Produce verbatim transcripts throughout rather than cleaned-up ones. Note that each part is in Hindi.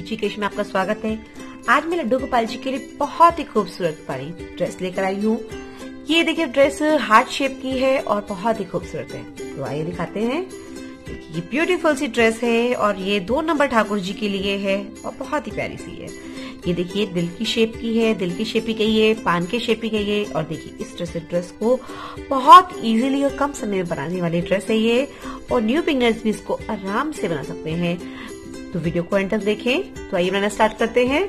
ऋषिकेश में आपका स्वागत है। आज मैं लड्डू गोपाल जी के लिए बहुत ही खूबसूरत वाली ड्रेस लेकर आई हूँ। ये देखिए ड्रेस हार्ट शेप की है और बहुत ही खूबसूरत है। तो आइए दिखाते हैं। ये ब्यूटीफुल सी ड्रेस है और ये दो नंबर ठाकुर जी के लिए है और बहुत ही प्यारी सी है। ये देखिए दिल की शेप की है, दिल की शेप की गई है, पान के शेप की गई है और देखिए इस तरह से ड्रेस को बहुत इजीली और कम समय में बनाने वाली ड्रेस है ये। और न्यू बिगिनर्स भी इसको आराम से बना सकते हैं। तो वीडियो को एंड तक देखें। तो आइए बनाना स्टार्ट करते हैं।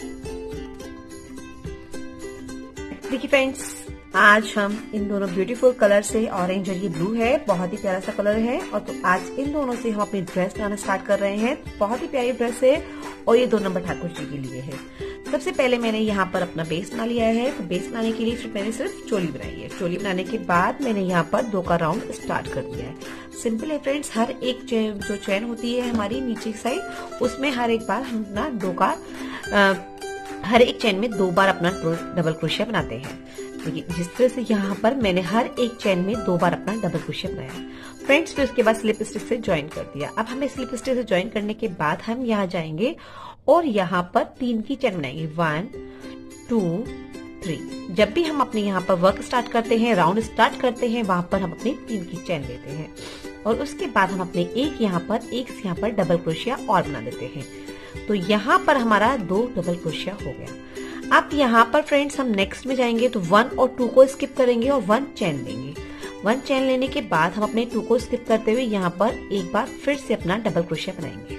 देखिए फ्रेंड्स, आज हम इन दोनों ब्यूटीफुल कलर से, ऑरेंज और ये ब्लू है, बहुत ही प्यारा सा कलर है। और तो आज इन दोनों से हम अपनी ड्रेस बनाना स्टार्ट कर रहे हैं। बहुत ही प्यारी ड्रेस है और ये दो नंबर ठाकुर जी के लिए है। सबसे पहले मैंने यहाँ पर अपना बेस बना लिया है। तो बेस बनाने के लिए मैंने सिर्फ चोली बनाई है। चोली बनाने के बाद मैंने यहाँ पर दो का राउंड स्टार्ट कर दिया है। सिंपल है फ्रेंड्स, हर एक जो चैन होती है हमारी नीचे की साइड, उसमें हर एक बार हम अपना दो का आ, हर एक चैन में दो बार अपना डबल क्रोशिया बनाते हैं। देखिए जिस तरह से यहाँ पर मैंने हर एक चैन में दो बार अपना डबल क्रोशिया बनाया फ्रेंड्स। फिर उसके बाद स्लिप स्टिच से ज्वाइन कर दिया। अब हमें स्लिप स्टिच से ज्वाइन करने के बाद हम यहाँ जाएंगे और यहाँ पर तीन की चैन बनाएंगे। One two three. जब भी हम अपने यहाँ पर वर्क स्टार्ट करते हैं, राउंड स्टार्ट करते हैं, वहां पर हम अपनी तीन की चैन लेते हैं और उसके बाद हम अपने एक यहाँ पर एक यहाँ पर डबल क्रोशिया और बना देते हैं। तो यहाँ पर हमारा दो डबल क्रोशिया हो गया। अब यहाँ पर फ्रेंड्स हम नेक्स्ट में जाएंगे तो वन और टू को स्किप करेंगे और वन चैन लेंगे। वन चैन लेने के बाद हम अपने टू को स्किप करते हुए यहाँ पर एक बार फिर से अपना डबल क्रोशिया बनाएंगे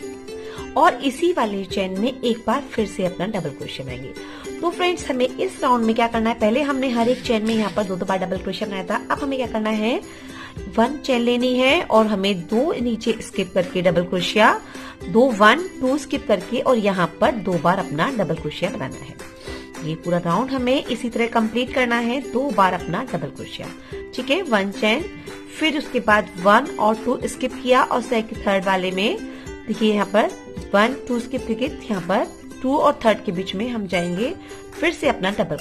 और इसी वाले चैन में एक बार फिर से अपना डबल क्रोशिया बनाएंगे। तो फ्रेंड्स हमें इस राउंड में क्या करना है, पहले हमने हर एक चैन में यहाँ पर दो दो बार डबल क्रोशिया बनाया था। अब हमें क्या करना है, वन चैन लेनी है और हमें दो नीचे स्किप करके डबल क्रोशिया, दो वन टू स्किप करके और यहाँ पर दो बार अपना डबल क्रोशिया बनाना है। ये पूरा राउंड हमें इसी तरह कंप्लीट करना है, दो बार अपना डबल क्रोशिया। ठीक है, वन चैन, फिर उसके बाद वन और टू स्किप किया और सेकंड थर्ड वाले में देखिए यहाँ पर वन टू स्किप करके यहाँ पर टू और थर्ड के बीच में हम जाएंगे, फिर से अपना डबल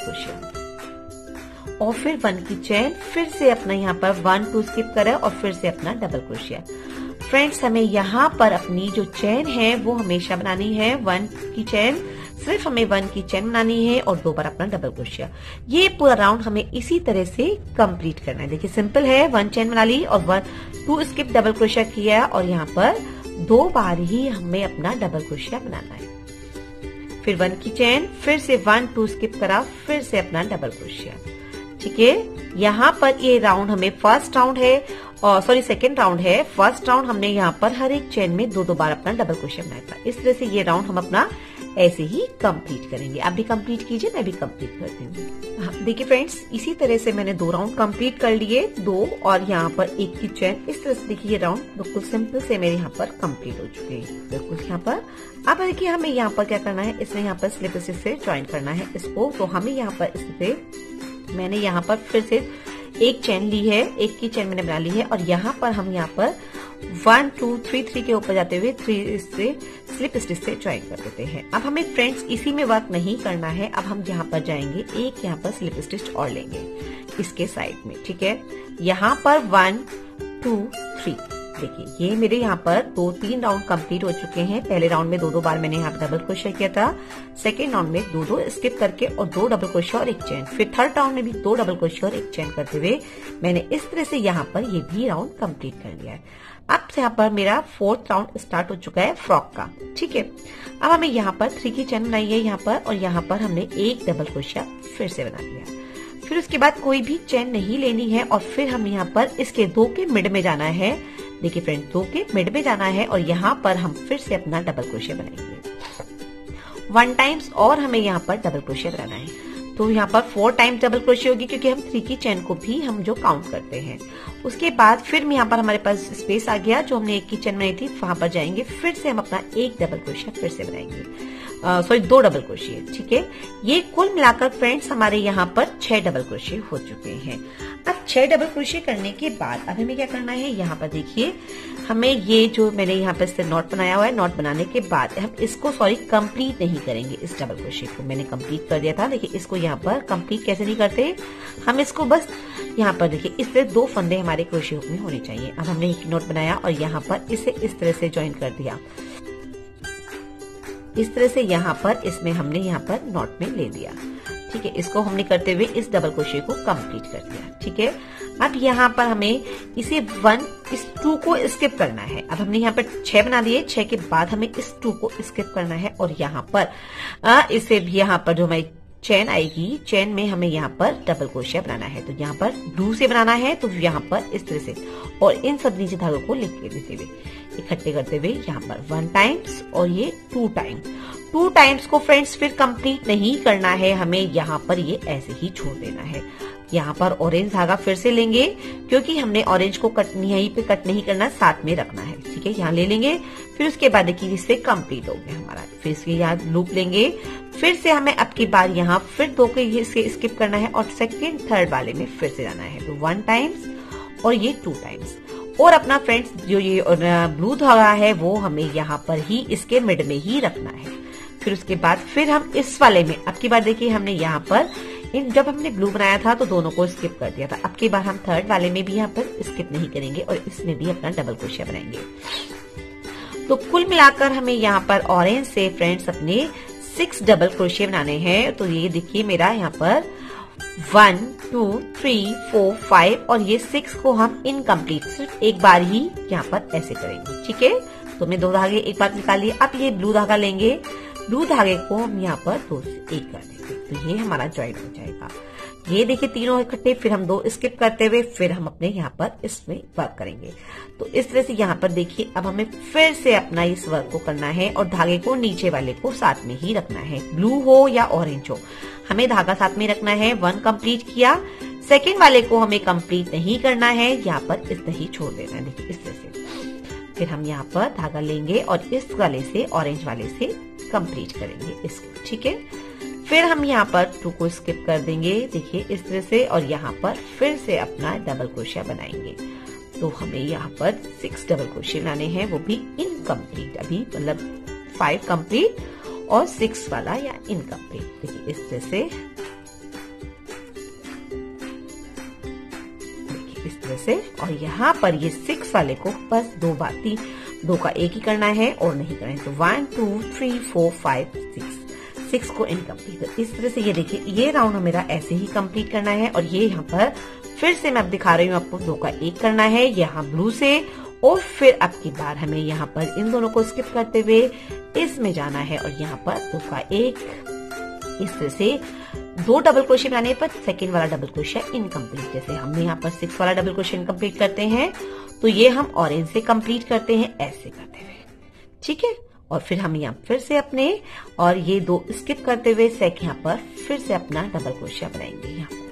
क्रोशिया और फिर वन की चैन, फिर से अपना यहाँ पर वन टू स्किप करें और फिर से अपना डबल क्रोशिया। फ्रेंड्स हमें यहाँ पर अपनी जो चैन है वो हमेशा बनानी है। वन की चैन, सिर्फ हमें वन की चैन बनानी है और दो बार अपना डबल क्रोशिया। ये पूरा राउंड हमें इसी तरह से कंप्लीट करना है। देखिए सिंपल है, वन चैन बना ली और वन टू स्किप डबल क्रोशिया किया और यहाँ पर दो बार ही हमें अपना डबल क्रोशिया बनाना है। फिर वन की चैन, फिर से वन टू स्किप करा, फिर से अपना डबल क्रोशिया। ठीक है, यहाँ पर ये राउंड हमें फर्स्ट राउंड है और सॉरी सेकेंड राउंड है। फर्स्ट राउंड हमने यहाँ पर हर एक चैन में दो दो बार अपना डबल क्रोशिया बनाया था। इस तरह से ये राउंड हम अपना ऐसे ही कंप्लीट करेंगे। आप भी कंप्लीट कीजिए, मैं भी कंप्लीट करती हूँ। हाँ, देखिए फ्रेंड्स, इसी तरह से मैंने दो राउंड कंप्लीट कर लिए, दो और यहाँ पर एक की चैन। इस तरह से देखिए ये राउंड बिल्कुल सिंपल से मेरे यहाँ पर कंप्लीट हो चुके हैं बिल्कुल यहाँ पर। अब देखिए हमें यहाँ पर क्या करना है, इसमें यहाँ पर स्लिप स्टिच से ज्वाइन करना है इसको। तो हमें यहाँ पर इससे मैंने यहाँ पर फिर से एक चैन ली है, एक की चैन मैंने बना ली है और यहाँ पर हम यहाँ पर वन टू थ्री थ्री के ऊपर जाते हुए थ्री से स्लिप स्टिच से ज्वाइन कर देते हैं। अब हमें फ्रेंड्स इसी में वर्क नहीं करना है। अब हम यहाँ पर जाएंगे, एक यहाँ पर स्लिप स्टिच और लेंगे इसके साइड में। ठीक है, यहाँ पर वन टू थ्री। देखिए ये मेरे यहाँ पर दो तीन राउंड कंप्लीट हो चुके हैं। पहले राउंड में दो दो बार मैंने यहाँ पर डबल क्रोशिया किया था, सेकेंड राउंड में दो दो स्किप करके और दो डबल क्रोशिया और एक चैन, फिर थर्ड राउंड में भी दो डबल क्रोशिया और एक चैन करते हुए मैंने इस तरह से यहाँ पर ये भी राउंड कंप्लीट कर लिया है। अब यहाँ पर मेरा फोर्थ राउंड स्टार्ट हो चुका है फ्रॉक का। ठीक है, अब हमें यहाँ पर थ्री की चैन बनाई है यहाँ पर और यहाँ पर हमने एक डबल क्रोशिया फिर से बना लिया। फिर उसके बाद कोई भी चैन नहीं लेनी है और फिर हम यहाँ पर इसके दो के मिड में जाना है। देखिए फ्रेंड, दो के मिड में जाना है और यहाँ पर हम फिर से अपना डबल क्रोशिया बनाएंगे वन टाइम्स और हमें यहाँ पर डबल क्रोशिया बनाना है। तो यहाँ पर फोर टाइम डबल क्रोशिया होगी क्योंकि हम थ्री की चैन को भी हम जो काउंट करते हैं। उसके बाद फिर यहाँ पर हमारे पास स्पेस आ गया, जो हमने एक की चैन बनाई थी वहां पर जाएंगे, फिर से हम अपना एक डबल क्रोशिया फिर से बनाएंगे, सॉरी दो डबल क्रोशिया। ठीक है, ये कुल मिलाकर फ्रेंड्स हमारे यहाँ पर छह डबल क्रोशिया हो चुके हैं। अब छह डबल क्रोशिया करने के बाद अब हमें क्या करना है, यहाँ पर देखिए हमें ये जो मैंने यहाँ पर इससे नॉट बनाया हुआ है, नॉट बनाने के बाद हम इसको सॉरी कंप्लीट नहीं करेंगे। इस डबल क्रोशिया को मैंने कंप्लीट कर दिया था। देखिए इसको यहाँ पर कंप्लीट कैसे नहीं करते, हम इसको बस यहाँ पर देखिए इस तरह दो फंदे हमारे क्रोशिया हुक में होने चाहिए। अब हमने एक नॉट बनाया और यहाँ पर इसे इस तरह से ज्वाइन कर दिया। इस तरह से यहाँ पर इसमें हमने यहाँ पर नॉट में ले लिया। ठीक है, इसको हमने करते हुए इस डबल क्रोशे को कंप्लीट कर दिया। ठीक है, अब यहाँ पर हमें इसे वन इस टू को स्किप करना है। अब हमने यहाँ पर छह बना दिए, छह के बाद हमें इस टू को स्किप करना है और यहाँ पर आ, इसे भी यहाँ पर जो हमारी चेन आएगी, चेन में हमें यहाँ पर डबल क्रोशिया बनाना है। तो यहाँ पर ब्लू से बनाना है, तो यहाँ पर इस तरह से और इन सब नीचे धागों को लिख के देते हुए इकट्ठे करते हुए यहाँ पर वन टाइम्स और ये टू टाइम्स टू टाइम्स को फ्रेंड्स फिर कंप्लीट नहीं करना है, हमें यहाँ पर ये ऐसे ही छोड़ देना है। यहाँ पर ऑरेंज धागा फिर से लेंगे, क्योंकि हमने ऑरेंज को कट यहीं पे कट नहीं करना, साथ में रखना है। ठीक है, यहाँ ले लेंगे, फिर उसके बाद देखिए इससे कंप्लीट हो गया हमारा। फिर इसके यहाँ लूप लेंगे, फिर से हमें अब की बार यहाँ फिर दो के इसके स्किप करना है और सेकेंड थर्ड वाले में फिर से जाना है। तो वन टाइम्स और ये टू टाइम्स और अपना फ्रेंड्स जो ये ब्लू धागा है वो हमें यहाँ पर ही इसके मिड में ही रखना है। फिर उसके बाद फिर हम इस वाले में अब की बार देखिए हमने यहाँ पर इन जब हमने ब्लू बनाया था तो दोनों को स्किप कर दिया था। अब की बार हम थर्ड वाले में भी यहाँ पर स्किप नहीं करेंगे और इसमें भी अपना डबल क्रोशिया बनाएंगे। तो कुल मिलाकर हमें यहाँ पर ऑरेंज से फ्रेंड्स अपने सिक्स डबल क्रोशिया बनाने हैं। तो ये देखिए मेरा यहाँ पर one two three four five और ये सिक्स को हम इनकम्प्लीट सिर्फ एक बार ही यहाँ पर ऐसे करेंगे। ठीक है, तो मैं दो धागे एक बार निकाल लिए। अब ये ब्लू धागा लेंगे, ब्लू धागे को हम यहाँ पर दो से एक कर देंगे, तो ये हमारा ज्वाइन हो जाएगा। ये देखिए तीनों इकट्ठे, फिर हम दो स्किप करते हुए फिर हम अपने यहाँ पर इसमें वर्क करेंगे। तो इस तरह से यहाँ पर देखिए अब हमें फिर से अपना इस वर्क को करना है और धागे को नीचे वाले को साथ में ही रखना है, ब्लू हो या ऑरेंज हो, हमें धागा साथ में रखना है। वन कंप्लीट किया, सेकेंड वाले को हमें कंप्लीट नहीं करना है, यहाँ पर इस तरह ही छोड़ देना है। देखिए इस तरह से फिर हम यहाँ पर धागा लेंगे और इस वाले से ऑरेंज वाले से कंप्लीट करेंगे इसको। ठीक है, फिर हम यहाँ पर टू को स्किप कर देंगे, देखिए इस तरह से, और यहाँ पर फिर से अपना डबल क्रोशिया बनाएंगे। तो हमें यहाँ पर सिक्स डबल क्रोशिया बनाने हैं, वो भी इनकम्प्लीट, अभी मतलब फाइव कंप्लीट और सिक्स वाला या इनकम्प्लीट। देखिए इस तरह से, देखिए इस तरह से, और यहाँ पर ये सिक्स वाले को बस दो बार तीन दो का एक ही करना है और नहीं करना है। तो one two three four five six six को इनकम्प्लीट। इस तरह से ये देखिए ये राउंड मेरा ऐसे ही कंप्लीट करना है। और ये यहाँ पर फिर से मैं अब दिखा रही हूँ आपको, दो का एक करना है यहाँ ब्लू से, और फिर अब की बार हमें यहाँ पर इन दोनों को स्किप करते हुए इसमें जाना है और यहाँ पर दो का एक। इस तरह से दो डबल क्रोशिया बनाने पर सेकेंड वाला डबल क्रोशिया इनकम्प्लीट, जैसे हमने यहाँ पर सिक्स वाला डबल क्रोशिया इनकम्प्लीट करते हैं तो ये हम ऑरेंज से कंप्लीट करते हैं ऐसे करते हुए। ठीक है, और फिर हम यहाँ फिर से अपने और ये दो स्किप करते हुए सेक यहाँ पर फिर से अपना डबल क्रोशिया बनाएंगे यहाँ पर।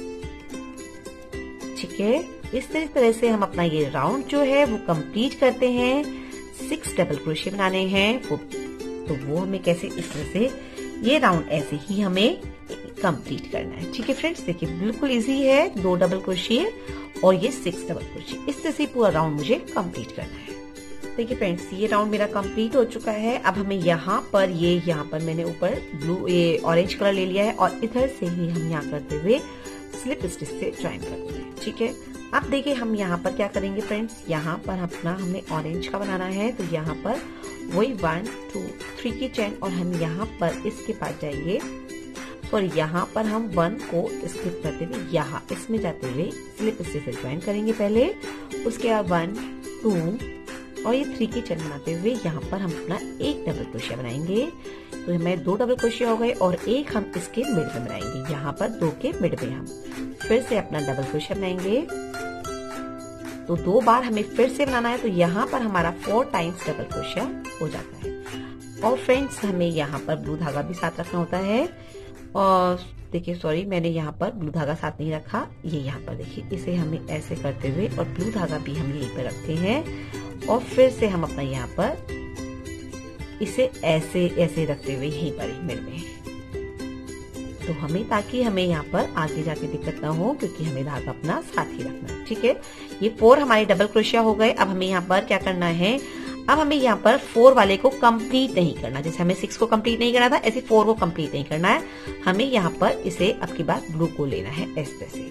ठीक है, इस तरह से हम अपना ये राउंड जो है वो कंप्लीट करते हैं। सिक्स डबल क्रोशिया बनाने हैं वो, तो वो हमें कैसे, इस तरह से ये राउंड ऐसे ही हमें कंप्लीट करना है। ठीक है फ्रेंड्स, देखिए बिल्कुल इजी है, दो डबल क्रोशिया और ये सिक्स डबल क्रोशिया, इस तरह से पूरा राउंड मुझे कंप्लीट करना है। देखिए फ्रेंड्स ये राउंड मेरा कंप्लीट हो चुका है। अब हमें यहाँ पर ये यहाँ पर मैंने ऊपर ब्लू ये ऑरेंज कलर ले लिया है और इधर से ही हम यहाँ करते हुए स्लिप स्टिच से ज्वाइन करते हैं। ठीक है, अब देखिए हम यहाँ पर क्या करेंगे फ्रेंड्स, यहाँ पर अपना हमें ऑरेंज का बनाना है। तो यहाँ पर वही वन टू थ्री की चेन और हम यहाँ पर इसके पास जाएंगे और यहाँ पर हम वन को स्किप करते हुए यहाँ इसमें जाते हुए स्लिप स्टिच से ज्वाइन करेंगे पहले, उसके बाद वन टू और ये थ्री की चेन बनाते हुए यहाँ पर हम अपना एक डबल क्रोशिया बनाएंगे। तो हमें दो डबल क्रोशिया हो गए और एक हम इसके मिड में बनाएंगे, यहाँ पर दो के मिड में हम फिर से अपना डबल क्रोशिया बनाएंगे। तो दो बार हमें फिर से बनाना है, तो यहाँ पर हमारा फोर टाइम्स डबल क्रोशिया हो जाता है। और फ्रेंड्स हमें यहाँ पर ब्लू धागा भी साथ रखना होता है। और देखिए सॉरी मैंने यहाँ पर ब्लू धागा साथ नहीं रखा, ये यहाँ पर देखिए इसे हमें ऐसे करते हुए और ब्लू धागा भी हम यहीं पर रखते हैं और फिर से हम अपना यहाँ पर इसे ऐसे ऐसे रखते हुए यहीं पर मिड में, तो हमें ताकि हमें यहाँ पर आगे जाके दिक्कत ना हो, क्योंकि हमें धागा अपना साथ ही रखना है। ठीक है, ये फोर हमारे डबल क्रोशिया हो गए। अब हमें यहाँ पर क्या करना है, अब हमें यहाँ पर फोर वाले को कंप्लीट नहीं करना, जैसे हमें सिक्स को कंप्लीट नहीं करना था ऐसे फोर को कंप्लीट नहीं करना है। हमें यहाँ पर इसे अब की बार ब्लू को लेना है इस तरह से।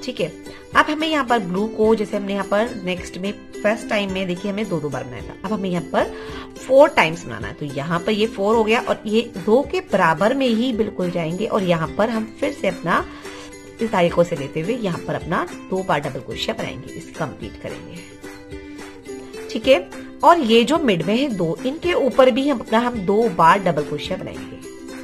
ठीक है। अब हमें यहाँ पर ब्लू को, जैसे हमने यहाँ पर नेक्स्ट में फर्स्ट टाइम में देखिए हमें दो दो बार बनाया था, अब हमें यहाँ पर फोर टाइम्स बनाना है। तो यहाँ पर ये फोर हो गया और ये दो के बराबर में ही बिल्कुल जाएंगे और यहाँ पर हम फिर से अपना इस धागे को से लेते हुए यहाँ पर अपना दो बार डबल क्रोशिया बनाएंगे, इसे कंप्लीट करेंगे। ठीक है। और ये जो मिड में है दो, इनके ऊपर भी हम अपना हम दो बार डबल क्रोशिया बनाएंगे।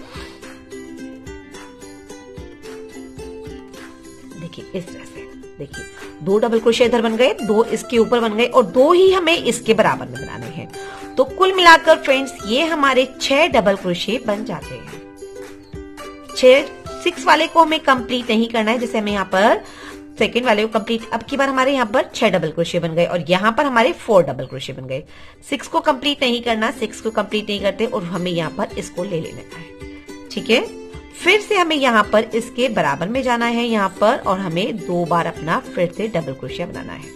देखिए इस तरह से, देखिए दो डबल क्रोशिया इधर बन गए, दो इसके ऊपर बन गए और दो ही हमें इसके बराबर में बनाने हैं। तो कुल मिलाकर फ्रेंड्स ये हमारे छह डबल क्रोशिया बन जाते हैं। छह सिक्स वाले को हमें कंप्लीट नहीं करना है, जैसे हमें यहाँ पर सेकेंड वाले को कंप्लीट, अब की बार हमारे यहाँ पर छह डबल क्रोशिया बन गए और यहाँ पर हमारे फोर डबल क्रोशिया बन गए। सिक्स को कंप्लीट नहीं करना, सिक्स को कंप्लीट नहीं करते और हमें यहाँ पर इसको ले लेना है। ठीक है। फिर से हमें यहाँ पर इसके बराबर में जाना है यहाँ पर और हमें दो बार अपना फिर से डबल क्रोशिया बनाना है।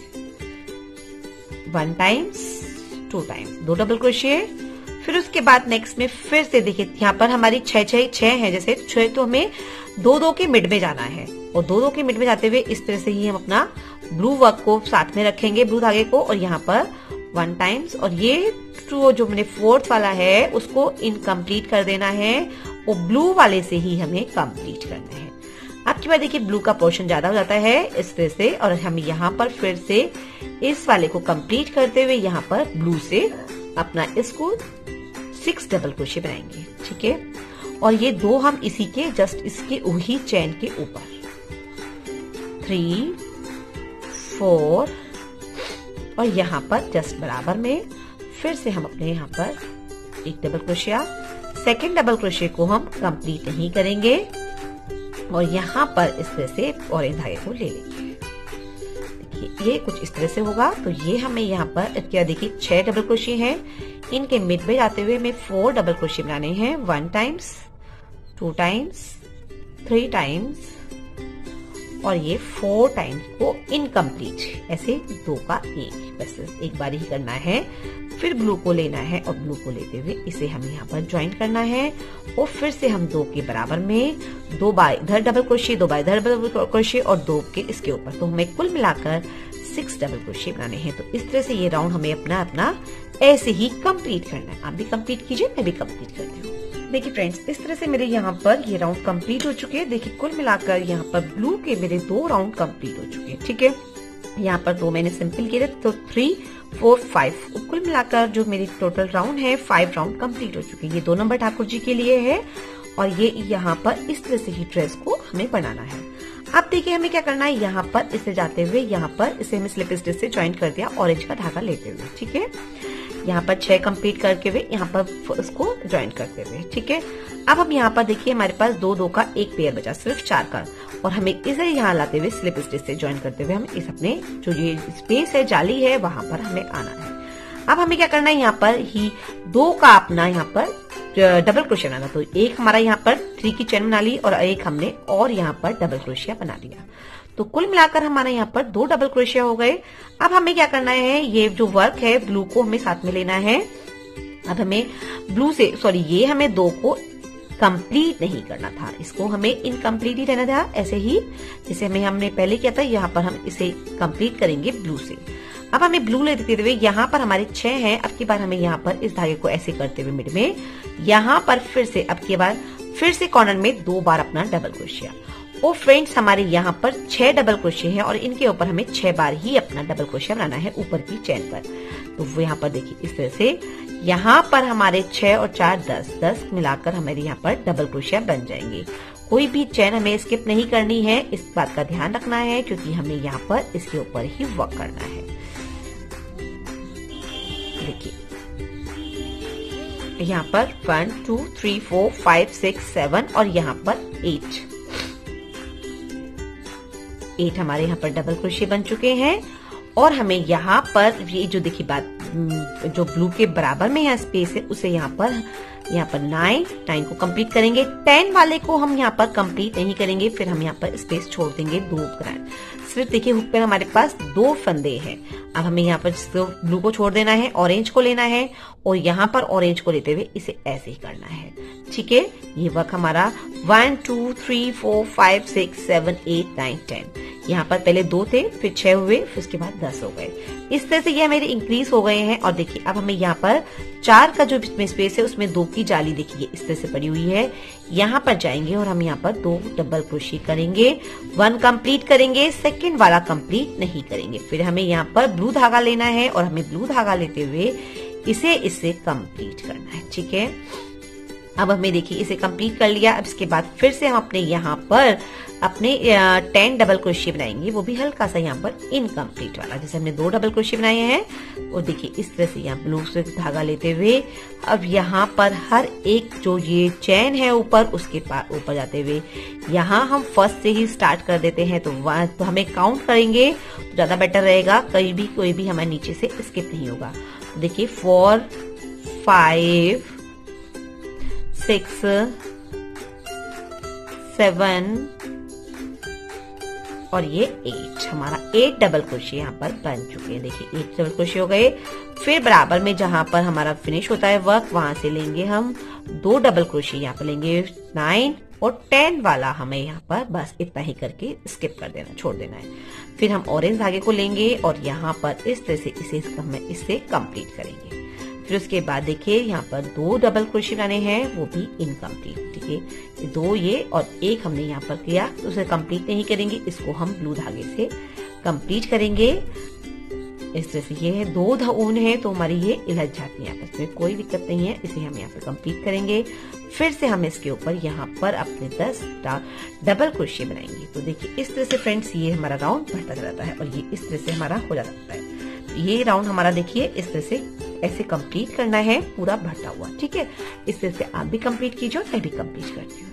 वन टाइम्स, टू टाइम्स, दो डबल क्रोशिया। फिर उसके बाद नेक्स्ट में फिर से देखिए यहाँ पर हमारी छह छह छह है, जैसे छह तो हमें दो दो के मिड में जाना है और दो दो के मिड में जाते हुए इस तरह से ही हम अपना ब्लू वर्क को साथ में रखेंगे, ब्लू धागे को, और यहाँ पर वन टाइम्स और ये टू जो मैंने फोर्थ वाला है उसको इनकम्प्लीट कर देना है और ब्लू वाले से ही हमें कंप्लीट करना है। आपके बाद देखिए ब्लू का पोर्शन ज्यादा हो जाता है इस तरह से और हम यहाँ पर फिर से इस वाले को कंप्लीट करते हुए यहाँ पर ब्लू से अपना इसको सिक्स डबल क्रोशिया बनाएंगे। ठीक है। और ये दो हम इसी के जस्ट इसके वही चेन के ऊपर, थ्री, फोर और यहाँ पर जस्ट बराबर में फिर से हम अपने यहाँ पर एक डबल क्रोशिया, सेकेंड डबल क्रोशिया को हम कंप्लीट नहीं करेंगे और यहाँ पर इस तरह से ऑरेंज धागे को ले लेंगे। देखिए ये कुछ इस तरह से होगा। तो ये हमें यहाँ पर क्या देखिए छह डबल क्रोशिया है, इनके मिड में जाते हुए हमें फोर डबल क्रोशिया बनाने हैं। One times, two times, three times और ये फोर टाइम्स को इनकम्प्लीट, ऐसे दो का एक, बस एक बार ही करना है। फिर ब्लू को लेना है और ब्लू को लेते हुए इसे हमें यहाँ पर ज्वाइन करना है और फिर से हम दो के बराबर में दो बार इधर डबल क्रोशिया, दो बार इधर डबल क्रोशिया और दो के इसके ऊपर, तो हमें कुल मिलाकर सिक्स डबल क्रोशिया बनाने हैं। तो इस तरह से ये राउंड हमें अपना अपना ऐसे ही कंप्लीट करना है। आप भी कंप्लीट कीजिए, मैं भी कंप्लीट करती हूँ। देखिए फ्रेंड्स इस तरह से मेरे यहाँ पर ये राउंड कंप्लीट हो चुके हैं। देखिए कुल मिलाकर यहाँ पर ब्लू के मेरे दो राउंड कंप्लीट हो चुके हैं। ठीक है। यहाँ पर दो मैंने सिंपल किए थे, तो थ्री, फोर, फाइव, कुल मिलाकर जो मेरी टोटल राउंड है फाइव राउंड कंप्लीट हो चुके हैं। ये दो नंबर ठाकुर जी के लिए है और ये यहाँ पर इस तरह से ही ड्रेस को हमें बनाना है। अब देखिए हमें क्या करना है, यहाँ पर इसे जाते हुए यहाँ पर इसे हमें स्लिप स्टिच से ज्वाइन कर दिया ऑरेंज का धागा लेते हुए। ठीक है। यहाँ पर छह कंप्लीट करके हुए यहाँ पर उसको ज्वाइन करते हुए। ठीक है। अब हम यहाँ पर देखिए हमारे पास दो दो का एक पेयर बचा, सिर्फ चार का, और हमें इसे यहाँ लाते हुए स्लिप स्टिच से ज्वाइन करते हुए हम इस अपने जो ये स्पेस है, जाली है, वहां पर हमें आना है। अब हमें क्या करना है, यहाँ पर ही दो का अपना यहाँ पर डबल क्रोशिया बनाना। तो एक हमारा यहाँ पर थ्री की चेन बना ली और एक हमने और यहाँ पर डबल क्रोशिया बना लिया। तो कुल मिलाकर हमारा यहाँ पर दो डबल क्रोशिया हो गए। अब हमें क्या करना है, ये जो वर्क है ब्लू को हमें साथ में लेना है। अब हमें ब्लू से सॉरी ये हमें दो को कंप्लीट नहीं करना था, इसको हमें इनकम्प्लीट ही रहना था, ऐसे ही जैसे हमें हमने पहले किया था। यहाँ पर हम इसे कंप्लीट करेंगे ब्लू से। अब हमें ब्लू ले देते हुए यहाँ पर हमारे छह हैं। अब की बार हमें यहाँ पर इस धागे को ऐसे करते हुए मिड में यहाँ पर फिर से अब की बार फिर से कॉर्नर में दो बार अपना डबल क्रोशिया। ओ फ्रेंड्स हमारे यहाँ पर छह डबल क्रोशिया है और इनके ऊपर हमें छह बार ही अपना डबल क्रोशिया बनाना है ऊपर की चेन पर। तो वो यहाँ पर देखिए इस तरह से यहाँ पर हमारे छह और चार दस, दस मिलाकर हमारे यहाँ पर डबल क्रोशिया बन जाएंगे। कोई भी चेन हमें स्किप नहीं करनी है, इस बात का ध्यान रखना है क्योंकि हमें यहाँ पर इसके ऊपर ही वर्क करना है। देखिए यहाँ पर one, two, three, four, five, six, seven और यहाँ पर एट एट हमारे यहाँ पर डबल क्रोशिया बन चुके हैं। और हमें यहाँ पर ये जो देखिए बात जो ब्लू के बराबर में यहाँ स्पेस है उसे यहाँ पर यहाँ पर नाइन नाइन को कंप्लीट करेंगे। टेन वाले को हम यहाँ पर कंप्लीट नहीं करेंगे, फिर हम यहाँ पर स्पेस छोड़ देंगे दो ग्राम। सिर्फ देखिए हुक पे हमारे पास दो फंदे हैं। अब हमें यहाँ पर ब्लू को छोड़ देना है, ऑरेंज को लेना है और यहाँ पर ऑरेंज को लेते हुए इसे ऐसे ही करना है। ठीक है, ये वर्क हमारा one two three four five six seven eight nine ten, यहाँ पर पहले दो थे, फिर छह हुए, फिर उसके बाद दस हो गए। इस तरह से ये मेरे इंक्रीज हो गए हैं। और देखिए अब हमें यहाँ पर चार का जो स्पेस है उसमें दो की जाली देखिए इस तरह से पड़ी हुई है। यहाँ पर जाएंगे और हम यहाँ पर दो डबल क्रोशे करेंगे, वन कंप्लीट करेंगे, सेकंड वाला कंप्लीट नहीं करेंगे। फिर हमें यहाँ पर ब्लू धागा लेना है और हमें ब्लू धागा लेते हुए इसे इससे कंप्लीट करना है। ठीक है, अब हमें देखिए इसे कंप्लीट कर लिया। अब इसके बाद फिर से हम अपने यहाँ पर अपने टेन डबल क्रोशे बनाएंगे, वो भी हल्का सा यहाँ पर इनकम्प्लीट वाला, जैसे हमने दो डबल क्रोशे बनाए हैं। और देखिए इस तरह से यहाँ ब्लू से धागा लेते हुए अब यहाँ पर हर एक जो ये चैन है ऊपर उसके पास ऊपर जाते हुए यहाँ हम फर्स्ट से ही स्टार्ट कर देते हैं। तो, तो हमें काउंट करेंगे तो ज्यादा बेटर रहेगा, कहीं भी कोई भी हमें नीचे से स्किप नहीं होगा। देखिए फोर फाइव सिक्स सेवन और ये एट, हमारा एट डबल क्रोशे यहाँ पर बन चुके हैं। देखिए एट डबल क्रोशे हो गए। फिर बराबर में जहां पर हमारा फिनिश होता है वर्क, वहां से लेंगे हम दो डबल क्रोशे, यहाँ पर लेंगे नाइन और टेन वाला हमें यहाँ पर बस इतना ही करके स्किप कर देना, छोड़ देना है। फिर हम ऑरेंज धागे को लेंगे और यहाँ पर इस तरह से इसे इससे कंप्लीट करेंगे। फिर उसके बाद देखिए यहाँ पर दो डबल क्रोशे बनाने हैं, वो भी इनकम्प्लीट। ठीक है, दो ये और एक हमने यहाँ पर किया, तो उसे कंप्लीट नहीं करेंगे, इसको हम ब्लू धागे से कंप्लीट करेंगे। इस तरह से ये है, दो धून है तो हमारी ये इलझ जाती है आपस में, कोई दिक्कत नहीं है। इसे हम यहाँ पर कंप्लीट करेंगे। फिर से हम इसके ऊपर यहाँ पर अपने दस डबल क्रोशे बनाएंगे। तो देखिए इस तरह से फ्रेंड्स ये हमारा राउंड बढ़ता जाता है और ये इस तरह से हमारा हो जाता है। ये राउंड हमारा देखिए इस तरह से ऐसे कंप्लीट करना है, पूरा भरता हुआ। ठीक है, इस तरह से आप भी कंप्लीट कीजिए, मैं भी कंप्लीट करती हूँ।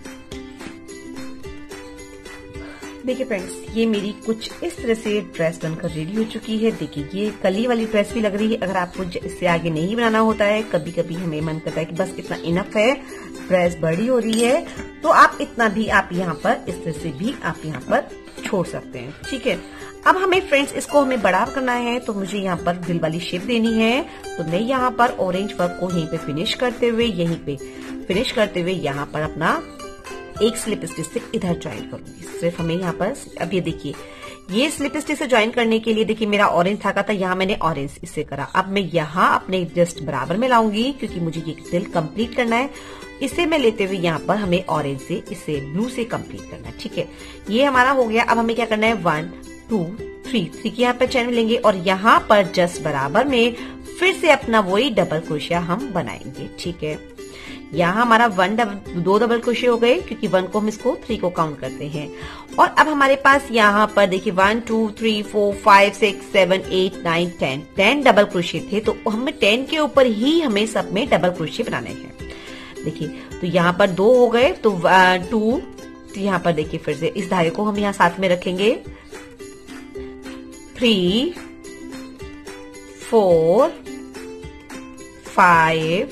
देखिए फ्रेंड्स, ये मेरी कुछ इस तरह से ड्रेस बनकर रेडी हो चुकी है। देखिए ये कली वाली ड्रेस भी लग रही है। अगर आपको इससे आगे नहीं बनाना होता है, कभी कभी हमें मन करता है कि बस इतना इनफ है, ड्रेस बड़ी हो रही है, तो आप इतना भी आप यहाँ पर इस तरह से भी आप यहाँ पर छोड़ सकते हैं। ठीक है, अब हमें फ्रेंड्स इसको हमें बड़ा करना है, तो मुझे यहाँ पर दिल वाली शेप देनी है। तो मैं यहाँ पर ऑरेंज वर्क को यहीं पे फिनिश करते हुए यहीं पे फिनिश करते हुए यहाँ पर अपना एक स्लिप स्टिच से इधर ज्वाइन करूंगी। सिर्फ हमें यहाँ पर अब ये देखिए ये स्लिप स्टिच से ज्वाइन करने के लिए देखिए मेरा ऑरेंज धागा था, यहाँ मैंने ऑरेंज इससे करा। अब मैं यहाँ अपने जस्ट बराबर में लाऊंगी क्योंकि मुझे ये दिल कंप्लीट करना है। इसे मैं लेते हुए यहाँ पर हमें ऑरेंज से इसे ब्लू से कंप्लीट करना है। ठीक है, ये हमारा हो गया। अब हमें क्या करना है, वन टू थ्री थ्री की यहाँ पर चैन लेंगे और यहाँ पर जस्ट बराबर में फिर से अपना वही डबल क्रोशिया हम बनाएंगे। ठीक है, यहाँ हमारा वन डबल दो डबल क्रोशे हो गए क्योंकि वन को हम इसको थ्री को काउंट करते हैं। और अब हमारे पास यहाँ पर देखिए one two three four five six seven eight nine ten ten double crochet थे, तो हमें टेन के ऊपर ही हमें सब में डबल क्रोशे बनाने हैं। देखिए तो यहाँ पर दो हो गए, तो टू, तो यहाँ पर देखिए फिर से इस धागे को हम यहाँ साथ में रखेंगे, थ्री फोर फाइव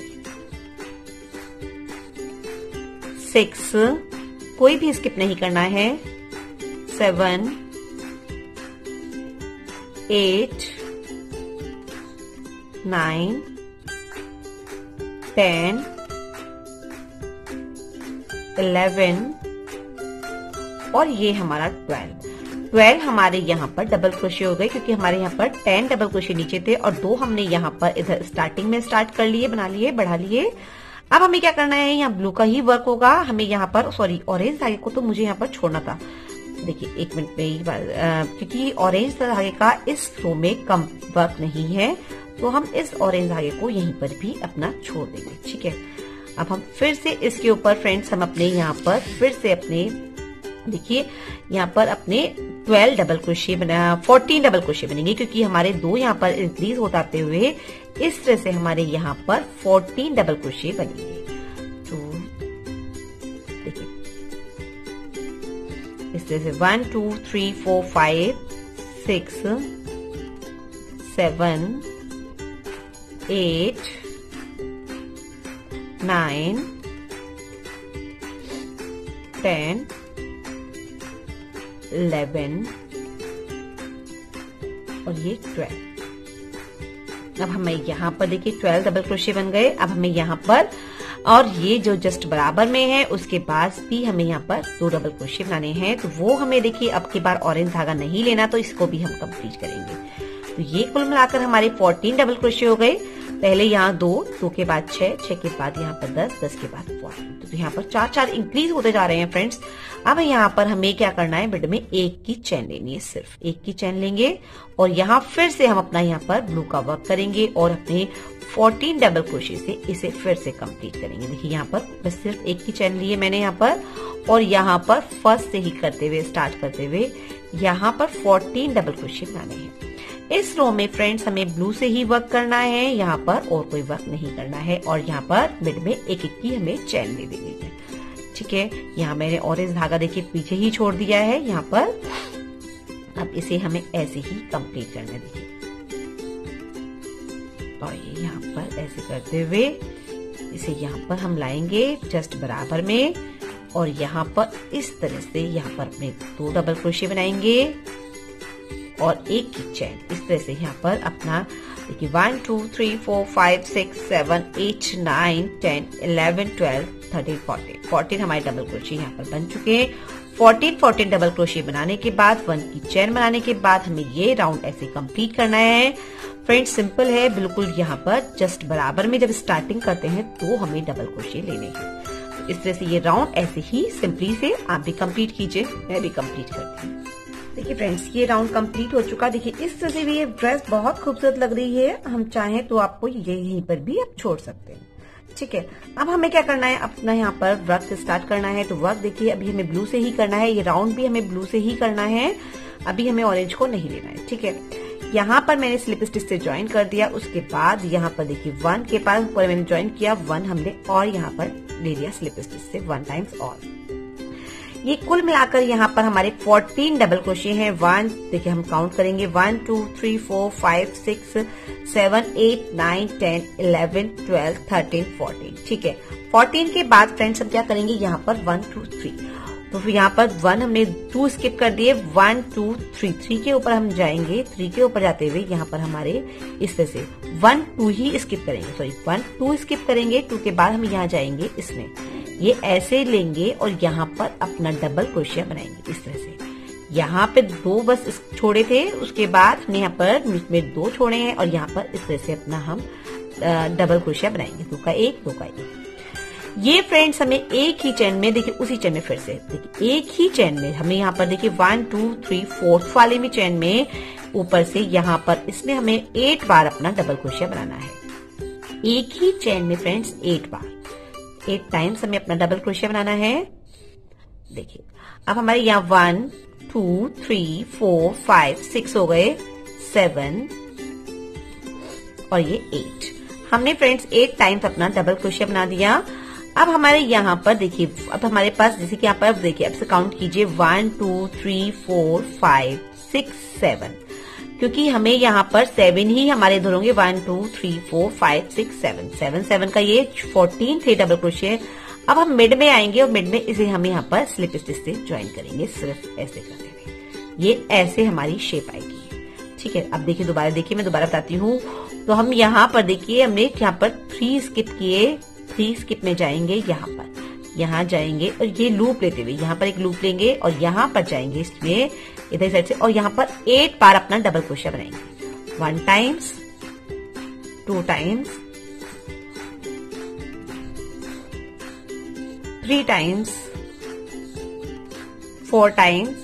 सिक्स, कोई भी स्किप नहीं करना है, seven eight nine ten eleven और ये हमारा ट्वेल्व। ट्वेल्व हमारे यहाँ पर डबल क्रोशे हो गए क्योंकि हमारे यहाँ पर टेन डबल क्रोशे नीचे थे और दो हमने यहाँ पर इधर स्टार्टिंग में स्टार्ट कर लिए, बना लिए, बढ़ा लिए। अब हमें क्या करना है, यहाँ ब्लू का ही वर्क होगा। हमें यहाँ पर सॉरी ऑरेंज धागे को तो मुझे यहाँ पर छोड़ना था। देखिए एक मिनट में ही क्योंकि ऑरेंज धागे का इस रो में कम वर्क नहीं है, तो हम इस ऑरेंज धागे को यहीं पर भी अपना छोड़ देंगे। ठीक है, अब हम फिर से इसके ऊपर फ्रेंड्स हम अपने यहाँ पर फिर से अपने देखिए यहाँ पर अपने ट्वेल्व डबल क्रोशे बना फोर्टीन डबल क्रोशे बनेंगे क्योंकि हमारे दो यहाँ पर इंक्रीज होते हुए इस तरह से हमारे यहाँ पर फोर्टीन डबल क्रोशे बनेंगे। तो देखिए इस तरह से one two three four five six seven eight nine ten eleven और ये ट्वेल्व। अब हमें यहाँ पर देखिए ट्वेल्व डबल क्रोशिया बन गए। अब हमें यहाँ पर और ये जो जस्ट बराबर में है उसके बाद भी हमें यहाँ पर दो डबल क्रोशिया बनाने हैं। तो वो हमें देखिए अब की बार ऑरेंज धागा नहीं लेना, तो इसको भी हम कंप्लीट करेंगे। तो ये कुल मिलाकर हमारे फोर्टीन डबल क्रोशिया हो गए। पहले यहाँ दो, दो के बाद छह, छह के बाद यहाँ पर दस, दस के बाद फोर्टीन। तो यहाँ पर चार चार इंक्रीज होते जा रहे हैं फ्रेंड्स। अब यहाँ पर हमें क्या करना है, मिड में एक की चैन लेनी है, सिर्फ एक की चैन लेंगे और यहाँ फिर से हम अपना यहाँ पर ब्लू का वर्क करेंगे और अपने फोर्टीन डबल क्रोशिया से इसे फिर से कंप्लीट करेंगे। देखिए यहाँ पर बस सिर्फ एक की चैन ली है मैंने यहाँ पर, और यहाँ पर फर्स्ट से ही करते हुए स्टार्ट करते हुए यहाँ पर फोर्टीन डबल क्रोशिया बनाने हैं। इस रो में फ्रेंड्स हमें ब्लू से ही वर्क करना है, यहाँ पर और कोई वर्क नहीं करना है। और यहाँ पर मिड में एक एक की हमें चैन ले देनी है। ठीक है, यहाँ मैंने ऑरेंज धागा देखिए पीछे ही छोड़ दिया है यहाँ पर। अब इसे हमें ऐसे ही कंप्लीट करना देखिए, और ये यहाँ पर ऐसे करते हुए इसे यहाँ पर हम लाएंगे जस्ट बराबर में, और यहाँ पर इस तरह से यहाँ पर अपने दो डबल क्रोशिया बनाएंगे और एक की चैन। इस तरह से यहाँ पर अपना देखिए one two three four five six seven eight nine ten eleven twelve thirteen fourteen fourteen हमारे डबल क्रोशिया यहाँ पर बन चुके हैं। फोर्टीन फोर्टीन डबल क्रोशिया बनाने के बाद वन की चैन बनाने के बाद हमें ये राउंड ऐसे कंप्लीट करना है। फ्रेंड्स सिंपल है बिल्कुल, यहाँ पर जस्ट बराबर में जब स्टार्टिंग करते हैं तो हमें डबल क्रोशिया लेने हैं। तो इस तरह से ये राउंड ऐसे ही सिंपली से आप भी कंप्लीट कीजिए, मैं भी कंप्लीट करती हूँ। देखिए फ्रेंड्स ये राउंड कंप्लीट हो चुका। देखिए इस तरह से भी ये ड्रेस बहुत खूबसूरत लग रही है। हम चाहें तो आपको ये यहीं पर भी आप छोड़ सकते हैं। ठीक है, अब हमें क्या करना है, अपना यहाँ पर वर्क स्टार्ट करना है। तो वर्क देखिए अभी हमें ब्लू से ही करना है, ये राउंड भी हमें ब्लू से ही करना है, अभी हमें ऑरेंज को नहीं लेना है। ठीक है, यहाँ पर मैंने स्लिप स्टिच से ज्वाइन कर दिया। उसके बाद यहाँ पर देखिए वन के पास पर मैंने ज्वाइन किया, वन हमने और यहाँ पर ले लिया स्लिप स्टिच से वन टाइम्स और। ये कुल मिलाकर यहाँ पर हमारे फोर्टीन डबल क्रोशिया हैं। वन देखिए हम काउंट करेंगे, one two three four five six seven eight nine ten eleven twelve thirteen fourteen. ठीक है, फोर्टीन के बाद फ्रेंड्स हम क्या करेंगे, यहाँ पर वन टू थ्री, तो फिर यहाँ पर वन हमने टू स्किप कर दिए, वन टू थ्री, थ्री के ऊपर हम जाएंगे, थ्री के ऊपर जाते हुए यहाँ पर हमारे इस तरह से वन टू ही स्किप करेंगे, सॉरी वन टू स्किप करेंगे, टू के बाद हम यहाँ जाएंगे इसमें, ये ऐसे लेंगे और यहाँ पर अपना डबल क्रोशिया बनाएंगे इस तरह से। यहाँ पे दो बस छोड़े थे, उसके बाद हमने यहाँ पर बीच में दो छोड़े हैं और यहाँ पर इस तरह से अपना हम डबल क्रोशिया बनाएंगे, दो का एक, दो का एक। ये फ्रेंड्स हमें एक ही चैन में देखिए, उसी चैन में फिर से देखिए एक ही चैन में हमें यहाँ पर देखिए वन टू थ्री फोर्थ वाले में चैन में ऊपर से यहाँ पर इसमें हमें एट बार अपना डबल क्रोशिया बनाना है। एक ही चैन में फ्रेंड्स एट बार, एट टाइम्स हमें अपना डबल क्रोशिया बनाना है। देखिए अब हमारे यहाँ one two three four five six हो गए, सेवन और ये एट, हमने फ्रेंड्स एट टाइम्स अपना डबल क्रोशिया बना दिया। अब हमारे यहाँ पर देखिए, अब हमारे पास जैसे कि यहाँ पर देखिए, अब से काउंट कीजिए one two three four five six seven, क्योंकि हमें यहाँ पर सेवन ही हमारे इधर होंगे, one two three four five six seven, seven seven का ये फोर्टीन थे डबल क्रोशिया। अब हम मिड में आएंगे और मिड में इसे हम यहाँ पर स्लिप स्टिच से ज्वाइन करेंगे, सिर्फ ऐसे करते हुए ये ऐसे हमारी शेप आएगी। ठीक है, अब देखिए दोबारा देखिए, मैं दोबारा बताती हूँ। तो हम यहाँ पर देखिए हमने यहाँ पर थ्री स्किप किए, थ्री स्किप में जाएंगे, यहाँ पर यहाँ जाएंगे और ये लूप लेते हुए यहाँ पर एक लूप लेंगे और यहाँ पर जाएंगे इसमें इधर साइड से और यहाँ पर एट बार अपना डबल क्रोशिया बनाएंगे, one times, two times, three times, four times,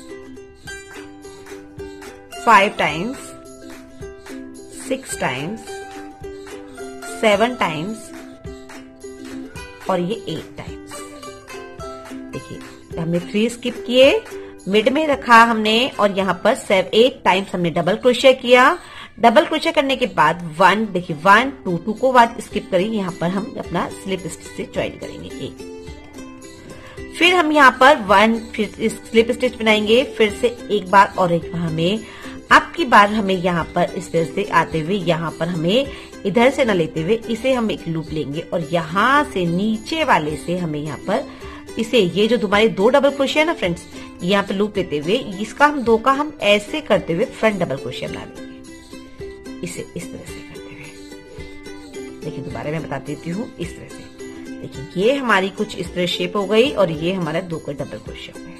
five times, six times, seven times और ये एट टाइम्स। देखिए हमने थ्री स्किप किए, मिड में रखा हमने और यहाँ पर सेवन एट टाइम्स हमने डबल क्रोशिया किया। डबल क्रोशिया करने के बाद वन देखिए वन टू टू को बाद स्किप करेंगे, यहाँ पर हम अपना स्लिप स्टिच से ज्वाइन करेंगे एक, फिर हम यहाँ पर वन फिर स्लिप स्टिच बनाएंगे, फिर से एक बार और एक बार हमें अब की बार हमें यहाँ पर इस तरह से आते हुए यहाँ पर हमें इधर से न लेते हुए इसे हम एक लूप लेंगे और यहाँ से नीचे वाले से हमें यहाँ पर इसे ये जो तुम्हारे दो डबल क्रोशिया है ना फ्रेंड्स, यहाँ पे लूप लेते हुए इसका हम दो का हम ऐसे करते हुए फ्रंट डबल क्रोशिया बना देंगे। इसे इस तरह से करते हुए देखिए, दोबारा मैं बता देती हूँ, इस तरह से देखिए, ये हमारी कुछ इस तरह शेप हो गई और ये हमारा दो का डबल क्रोशिया हो गया।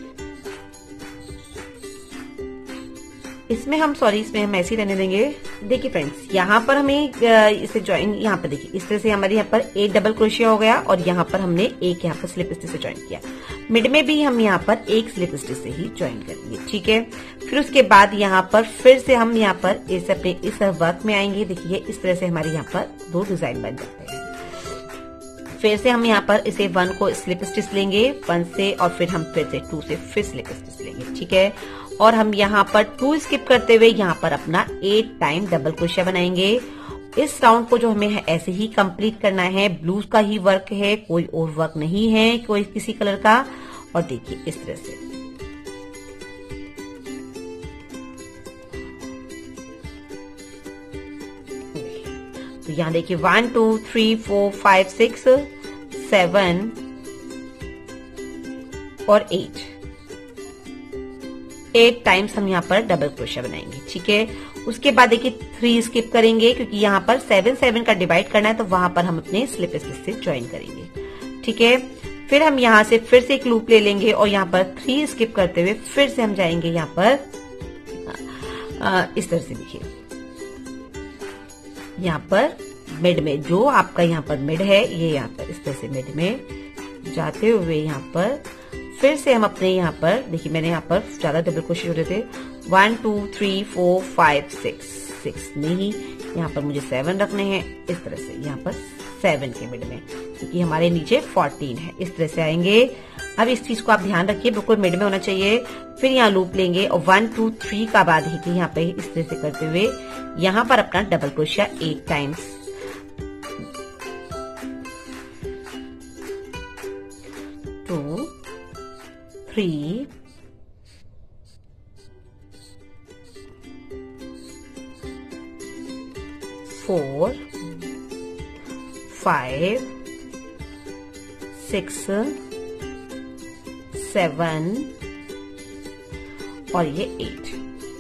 इसमें हम सॉरी इसमें हम ऐसे ही रहने देंगे। देखिए फ्रेंड्स, यहाँ पर हमें इसे ज्वाइन, यहाँ पर देखिए इस तरह से हमारे यहाँ पर एक डबल क्रोशिया हो गया और यहाँ पर हमने एक यहाँ पर स्लिप स्टिच से ज्वाइन किया। मिड में भी हम यहाँ पर एक स्लिप स्टिच से ही ज्वाइन करेंगे, ठीक है। फिर उसके बाद यहाँ पर फिर से हम यहाँ पर इस अपने इस वर्क में आएंगे। देखिए इस तरह से हमारे यहाँ पर दो डिजाइन बन जाते हैं। फिर से हम यहाँ पर इसे वन को स्लिप स्टिच लेंगे वन से, और फिर हम फिर से टू से फिर स्लिप स्टिच लेंगे, ठीक है। और हम यहाँ पर टू स्किप करते हुए यहाँ पर अपना एट टाइम डबल क्रोशिया बनाएंगे। इस राउंड को जो हमें है ऐसे ही कंप्लीट करना है। ब्लूज का ही वर्क है, कोई और वर्क नहीं है कोई किसी कलर का। और देखिए इस तरह से तो यहाँ देखिए one two three four five six seven और एट एट टाइम्स हम यहाँ पर डबल क्रोशिया बनाएंगे, ठीक है। उसके बाद देखिए थ्री स्किप करेंगे क्योंकि यहाँ पर सेवन सेवन का डिवाइड करना है, तो वहां पर हम अपने स्लिप स्टिच से ज्वाइन करेंगे, ठीक है। फिर हम यहाँ से फिर से एक लूप ले लेंगे और यहाँ पर थ्री स्किप करते हुए फिर से हम जाएंगे यहाँ पर आ, इस तरह से देखिए, यहाँ पर मिड में जो आपका यहाँ पर मिड है, ये यहाँ पर इस तरह से मिड में जाते हुए यहाँ पर फिर से हम अपने यहाँ पर देखिए, मैंने यहाँ पर ज्यादा डबल क्रोशिया हो रहे थे, one two three four five six six नहीं, यहाँ पर मुझे सेवन रखने हैं। इस तरह से यहाँ पर सेवन के मिड में, क्योंकि हमारे नीचे फोर्टीन है। इस तरह से आएंगे। अब इस चीज को आप ध्यान रखिए, बिल्कुल मिड में होना चाहिए। फिर यहाँ लूप लेंगे और वन टू थ्री का बाद ही यहाँ पे इस तरह से करते हुए यहाँ पर अपना डबल क्रोशिया eight times two three four five six seven और ये एट।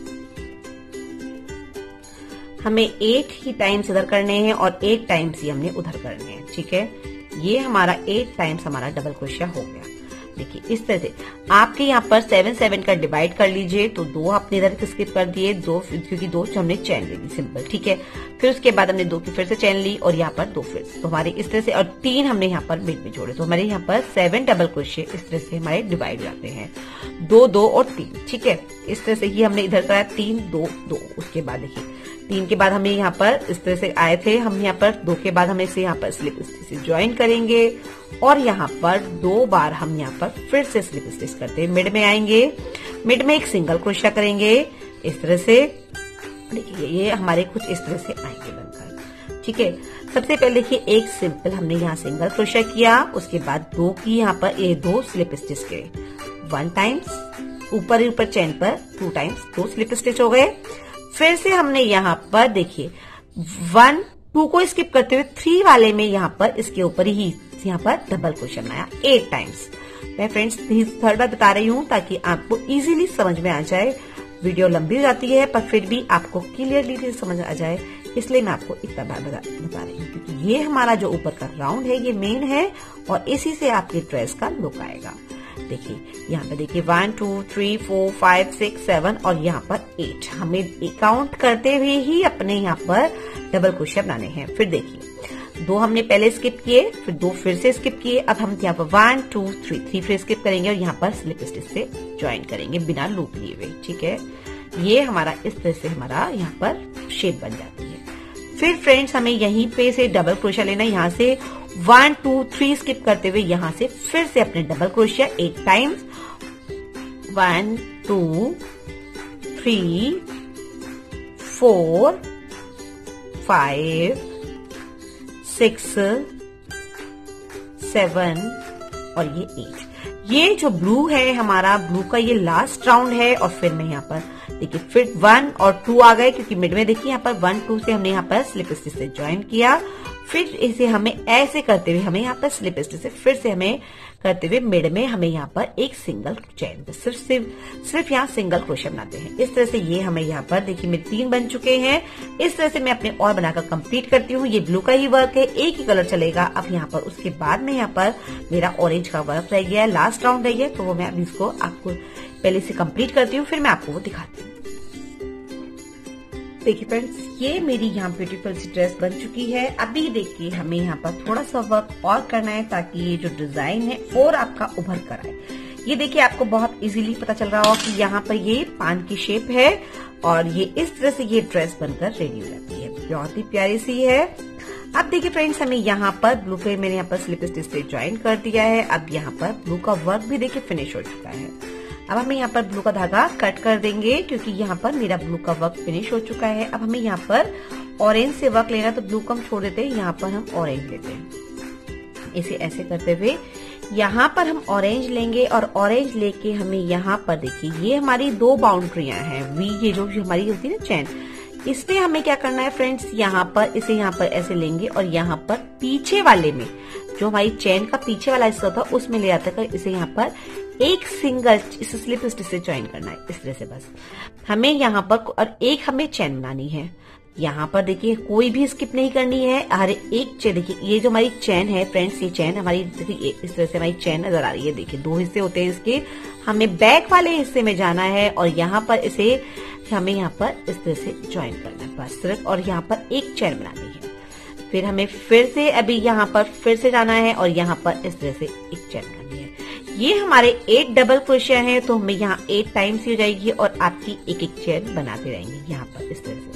हमें एट ही टाइम्स इधर करने हैं और एट टाइम्स ही हमने उधर करने हैं, ठीक है। ये हमारा एट टाइम्स हमारा डबल क्रोशिया हो गया। देखिए इस तरह से आपके यहाँ पर सेवन सेवन का डिवाइड कर लीजिए, तो दो आपने इधर स्किप कर दिए, दो क्योंकि दो हमने चैन ले ली, सिंपल, ठीक है। फिर उसके बाद हमने दो की फिर से चैन ली और यहाँ पर दो फिर तो हमारे इस तरह से, और तीन हमने यहाँ पर मिड में जोड़े, तो हमारे यहाँ पर सेवन डबल क्रोशिया इस तरह से हमारे डिवाइड हो जाते हैं, दो दो और तीन, ठीक है। इस तरह से ही हमने इधर कराया, तीन दो दो। उसके बाद देखिए तीन के बाद हमें यहाँ पर इस तरह से आए थे, हम यहाँ पर दो के बाद हमें इसे यहाँ पर स्लिप स्टिच से ज्वाइन करेंगे और यहाँ पर दो बार हम यहाँ पर फिर से स्लिप स्टिच करते हैं, मिड में आएंगे, मिड में एक सिंगल क्रोशिया करेंगे इस तरह से। देखिए ये हमारे कुछ इस तरह से आएंगे बनकर, ठीक है। सबसे पहले देखिए एक सिंपल हमने यहाँ सिंगल क्रोशिया किया, उसके बाद दो की यहाँ पर ये दो स्लिप स्टिच के वन टाइम्स ऊपर ही ऊपर चैन पर टू टाइम्स दो स्लिप स्टिच हो गए। फिर से हमने यहाँ पर देखिए वन टू को स्किप करते हुए थ्री वाले में यहाँ पर इसके ऊपर ही यहाँ पर डबल क्रोशिया बनाया एट टाइम्स। मैं फ्रेंड्स थर्ड बार बता रही हूँ ताकि आपको इजीली समझ में आ जाए। वीडियो लंबी हो जाती है पर फिर भी आपको क्लियरली समझ आ जाए, इसलिए मैं आपको इतना बार बता, बता रही हूँ, क्योंकि ये हमारा जो ऊपर का राउंड है ये मेन है और इसी से आपके ड्रेस का लुक आएगा। देखिए यहाँ पे देखिए one two three four five six seven और यहाँ पर एट, हमें काउंट करते हुए ही अपने यहाँ पर डबल क्रोशिया बनाने हैं। फिर देखिए दो हमने पहले स्किप किए, फिर दो फिर से स्किप किए, अब हम यहाँ पर वन टू थ्री थ्री फिर स्किप करेंगे और यहाँ पर स्लिप स्टिच से ज्वाइन करेंगे बिना लूप लिए हुए, ठीक है। ये हमारा इस तरह से हमारा यहाँ पर शेप बन जाती है। फिर फ्रेंड्स हमें यहीं पे से डबल क्रोशिया लेना, यहाँ से वन टू थ्री स्किप करते हुए यहाँ से फिर से अपने डबल क्रोशिया eight times, one two three four five six seven और ये एट। ये जो ब्लू है हमारा, ब्लू का ये लास्ट राउंड है और फिर मैं यहाँ पर देखिए फिर वन और टू आ गए, क्योंकि मिड में देखिए यहाँ पर वन टू से हमने यहाँ पर स्लिप स्टिच से ज्वाइन किया। फिर इसे हमें ऐसे करते हुए हमें यहाँ पर स्लिप स्टिच से फिर से हमें करते हुए मिड में हमें यहाँ पर एक सिंगल चेन, सिर्फ सिर्फ सिर्फ यहाँ सिंगल क्रोशे बनाते हैं। इस तरह से ये हमें यहाँ पर देखिए मेरे तीन बन चुके हैं। इस तरह से मैं अपने और बनाकर कंप्लीट करती हूँ। ये ब्लू का ही वर्क है, एक ही कलर चलेगा। अब यहाँ पर उसके बाद में यहाँ पर मेरा ऑरेंज का वर्क रह गया है, लास्ट राउंड रह गया, तो वो मैं अभी इसको आपको पहले से कंप्लीट करती हूँ, फिर मैं आपको वो दिखाती हूँ। देखिए फ्रेंड्स, ये मेरी यहाँ ब्यूटीफुल सी ड्रेस बन चुकी है। अभी देखिए हमें यहाँ पर थोड़ा सा वर्क और करना है ताकि ये जो डिजाइन है और आपका उभर कर आए। ये देखिए आपको बहुत इजीली पता चल रहा होगा कि यहाँ पर ये पान की शेप है और ये इस तरह से ये ड्रेस बनकर रेडी हो जाती है। बहुत ही प्यारी सी है। अब देखिए फ्रेंड्स, हमें यहाँ पर ब्लू के मैंने यहाँ पर स्लिप स्टिच से ज्वाइन कर दिया है। अब यहाँ पर ब्लू का वर्क भी देखिए फिनिश हो चुका है। अब हमें यहाँ पर ब्लू का धागा कट कर देंगे, क्योंकि यहाँ पर मेरा ब्लू का वर्क फिनिश हो चुका है। अब हमें यहाँ पर ऑरेंज से वर्क लेना, तो ब्लू को हम छोड़ देते हैं, यहाँ पर हम ऑरेंज लेते हैं। इसे ऐसे करते हुए यहाँ पर हम ऑरेंज लेंगे और ऑरेंज लेके हमें यहाँ पर देखिए ये हमारी दो बाउंड्रियां हैं वी, ये जो हमारी होती है ना चैन, इसमें हमें क्या करना है फ्रेंड्स, यहाँ पर इसे यहाँ पर ऐसे लेंगे और यहाँ पर पीछे वाले में जो हमारी चैन का पीछे वाला हिस्सा होता है उसमें ले जाते कर इसे यहाँ पर एक सिंगल इस स्लिप स्टिच से ज्वाइन करना है। इस तरह से बस हमें यहाँ पर और एक हमें चैन बनानी है। यहाँ पर देखिए कोई भी स्किप नहीं करनी है। हर एक चैन देखिए, ये जो हमारी चैन है फ्रेंड्स, ये चैन हमारी देखिए इस तरह से हमारी चैन नजर आ रही है। देखिए दो हिस्से होते हैं इसके, हमें बैक वाले हिस्से में जाना है और यहाँ पर इसे हमें यहाँ पर इस तरह से ज्वाइन करना है बस सिर्फ, और यहाँ पर एक चैन बनानी है। फिर हमें फिर से अभी यहाँ पर फिर से जाना है और यहाँ पर इस तरह से एक चैन करनी है। ये हमारे एट डबल क्रोशिया हैं, तो हमें यहाँ एट टाइम्स ही हो जाएगी और आपकी एक एक चैन बनाते रहेंगे यहाँ पर इस तरह से।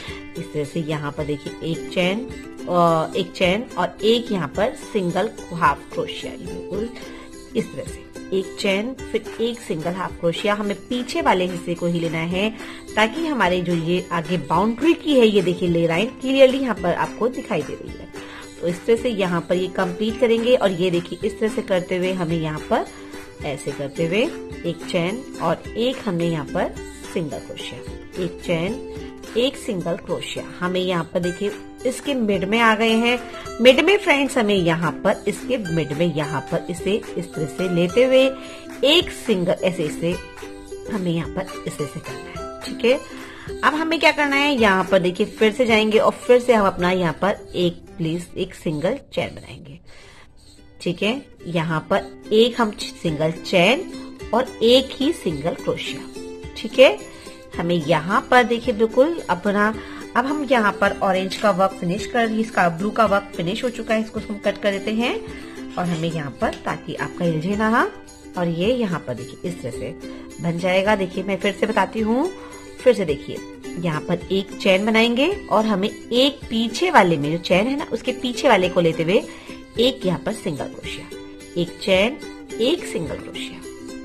इस तरह से यहाँ पर देखिए एक चैन और एक चैन और एक यहाँ पर सिंगल हाफ क्रोशिया, बिल्कुल इस तरह से एक चैन फिर एक सिंगल हाफ क्रोशिया। हमें पीछे वाले हिस्से को ही लेना है ताकि हमारे जो ये आगे बाउंड्री की है, ये देखिए ले लाइन क्लियरली यहाँ पर आपको दिखाई दे रही है। तो इस तरह से यहाँ पर ये कंप्लीट करेंगे और ये देखिए इस तरह से करते हुए हमें यहाँ पर ऐसे करते हुए एक चैन और एक हमने यहाँ पर सिंगल क्रोशिया, एक चैन एक सिंगल क्रोशिया। हमें यहाँ पर देखिए इसके मिड में आ गए हैं। मिड में फ्रेंड्स हमें यहाँ पर इसके मिड में यहाँ पर इसे इस तरह से लेते हुए एक सिंगल ऐसे इसे हमें यहाँ पर इस तरह से करना है। ठीक है, अब हमें क्या करना है, यहाँ पर देखिए फिर से जाएंगे और फिर से हम अपना यहाँ पर एक प्लीज एक सिंगल चैन बनाएंगे। ठीक है, यहाँ पर एक हम सिंगल चैन और एक ही सिंगल क्रोशिया। ठीक है, हमें यहाँ पर देखिए बिल्कुल अपना, अब हम यहाँ पर ऑरेंज का वर्क फिनिश कर, इसका ब्लू का वर्क फिनिश हो चुका है, इसको हम कट कर देते हैं और हमें यहाँ पर ताकि आपका हिलझे ना, और ये यहाँ पर देखिए इस तरह से बन जाएगा। देखिए मैं फिर से बताती हूँ, फिर से देखिए यहाँ पर एक चैन बनाएंगे और हमें एक पीछे वाले में जो चैन है ना उसके पीछे वाले को लेते हुए एक यहाँ पर सिंगल क्रोशिया, एक चैन एक सिंगल क्रोशिया,